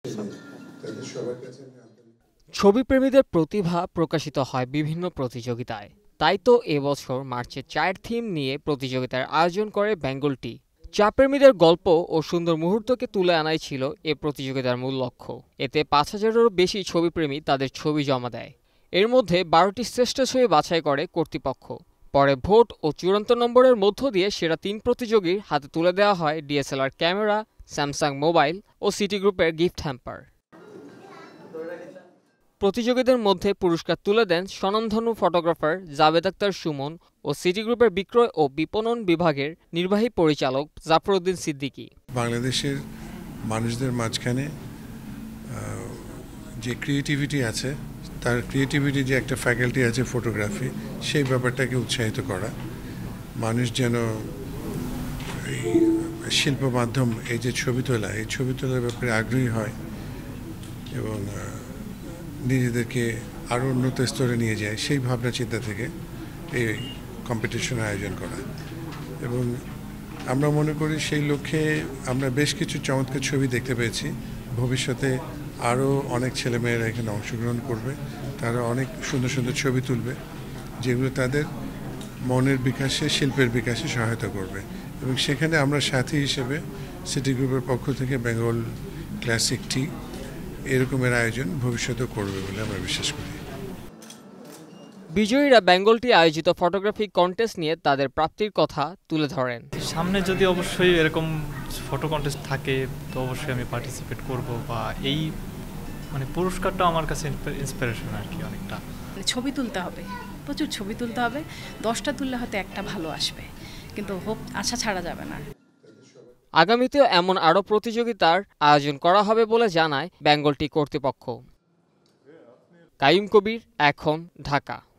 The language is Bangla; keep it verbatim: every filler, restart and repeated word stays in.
ছবিপ্রেমীদের প্রতিভা প্রকাশিত হয় বিভিন্ন প্রতিযোগিতায়। তাই তো এবছর মার্চে চায়ের থিম নিয়ে প্রতিযোগিতার আয়োজন করে বেঙ্গলটি। চা প্রেমীদের গল্প ও সুন্দর মুহূর্তকে তুলে আনাই ছিল এ প্রতিযোগিতার মূল লক্ষ্য। এতে পাঁচ হাজারেরও বেশি ছবিপ্রেমী তাদের ছবি জমা দেয়। এর মধ্যে বারোটি শ্রেষ্ঠ ছবি বাছাই করে কর্তৃপক্ষ। পরে ভোট ও চূড়ান্ত নম্বরের মধ্য দিয়ে সেরা তিন প্রতিযোগীর হাতে তুলে দেওয়া হয় ডিএসএলআর ক্যামেরা, স্যামসাং মোবাইল ও সিটি গ্রুপের গিফট হ্যাম্পার। প্রতিযোগীদের মধ্যে পুরস্কার তুলে দেন স্বনামধন্য ফটোগ্রাফার জাভেদ আক্তার সুমন ও সিটি গ্রুপের বিক্রয় ও বিপণন বিভাগের নির্বাহী পরিচালক জাফর উদ্দিন সিদ্দিকী। বাংলাদেশের মানুষদের মাঝখানে যে ক্রিয়েটিভিটি আছে, তার ক্রিয়েটিভিটি যে একটা ফ্যাকাল্টি আছে ফটোগ্রাফি, সেই ব্যাপারটাকে উৎসাহিত করা, মানুষ যেন এই শিল্প মাধ্যম, এই যে ছবি তোলা, এই ছবি তোলার ব্যাপারে আগ্রহী হয় এবং নিজেদেরকে আরও উন্নত স্তরে নিয়ে যায়, সেই ভাবনা চিন্তা থেকে এই কম্পিটিশন আয়োজন করা। এবং আমরা মনে করি সেই লক্ষ্যে আমরা বেশ কিছু চমৎকার ছবি দেখতে পেয়েছি। ভবিষ্যতে আরও অনেক ছেলেমেয়েরা এখানে অংশগ্রহণ করবে, তারা অনেক সুন্দর সুন্দর ছবি তুলবে, যেগুলো তাদের মনের বিকাশে, শিল্পের বিকাশে সহায়তা করবে। এবং সেখানে আমরা সাথী হিসেবে সিটি গ্রুপের পক্ষ থেকে বেঙ্গল ক্লাসিক টি এরকমের আয়োজন ভবিষ্যতে করবে বলে আমরা বিশ্বাস করি। বিজয়ীরা বেঙ্গলটি আয়োজিত ফটোগ্রাফি কন্টেস্ট নিয়ে তাদের প্রাপ্তির কথা তুলে ধরেন। সামনে যদি অবশ্যই এরকম ফটো কন্টেস্ট থাকে তো অবশ্যই আমি পার্টিসিপেট করব, বা এই মানে পুরস্কারটা আমার কাছে ইন্সপিরেশন আর কি। অনেকটা ছবি তুলতে হবে, প্রচুর ছবি তুলতে হবে। দশটা তুললে হয়তো একটা ভালো আসবে, কিন্তু হোপ আশা ছাড়া যাবে না। আগামীতেও এমন আরও প্রতিযোগিতার আয়োজন করা হবে বলে জানায় বেঙ্গলটি কর্তৃপক্ষ। কাইম কবির, এখন, ঢাকা।